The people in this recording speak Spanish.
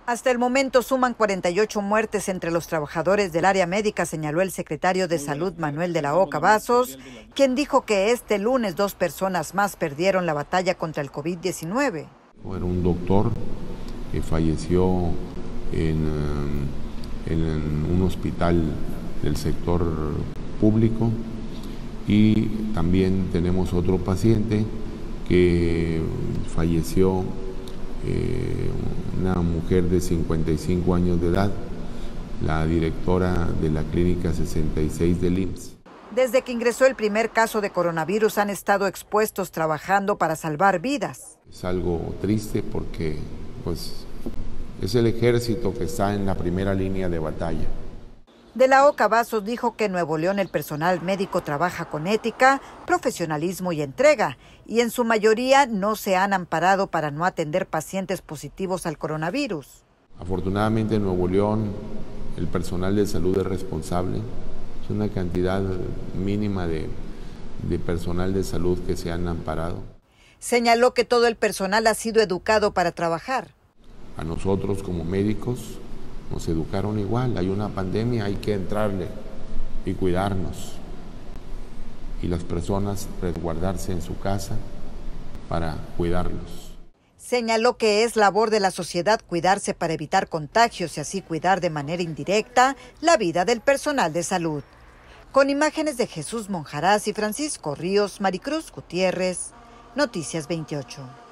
Hasta el momento suman 48 muertes entre los trabajadores del área médica, señaló el secretario de Salud Manuel de la O. Cavazos, quien dijo que este lunes 2 personas más perdieron la batalla contra el COVID-19. Era un doctor que falleció en un hospital del sector público, y también tenemos otro paciente que falleció, una mujer de 55 años de edad, la directora de la clínica 66 del IMSS. Desde que ingresó el primer caso de coronavirus han estado expuestos trabajando para salvar vidas. Es algo triste porque pues, es el ejército que está en la primera línea de batalla. De la O. Cavazos dijo que en Nuevo León el personal médico trabaja con ética, profesionalismo y entrega, y en su mayoría no se han amparado para no atender pacientes positivos al coronavirus. Afortunadamente en Nuevo León el personal de salud es responsable. Es una cantidad mínima de personal de salud que se han amparado. Señaló que todo el personal ha sido educado para trabajar. A nosotros como médicos nos educaron igual. Hay una pandemia, hay que entrarle y cuidarnos. Y las personas resguardarse en su casa para cuidarlos. Señaló que es labor de la sociedad cuidarse para evitar contagios y así cuidar de manera indirecta la vida del personal de salud. Con imágenes de Jesús Monjarás y Francisco Ríos, Maricruz Gutiérrez, Noticias 28.